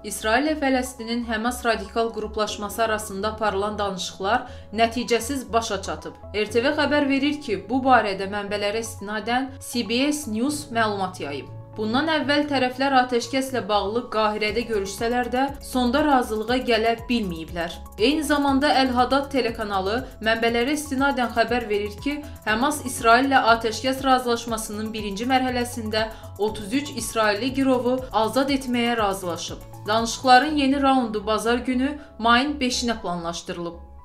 İsrail və Fələstinin Həmas radikal qruplaşması arasında aparılan danışıqlar nəticəsiz başa çatıb. RTV xəbər verir ki, bu barədə mənbələrə istinadən CBS News məlumat yayıb. Bundan əvvəl tərəflər atəşkəslə bağlı Qahirədə görüşsələr də sonda razılığa gələ bilməyiblər. Eyni zamanda Əl-Hadad telekanalı mənbələrə istinadən xəbər verir ki, Həmas İsraillə atəşkəs razılaşmasının birinci mərhələsində 33 İsrailli girovu azad etməyə razılaşıb. Danışıqların yeni raundu bazar günü mayın 5-nə planlaşdırılıb.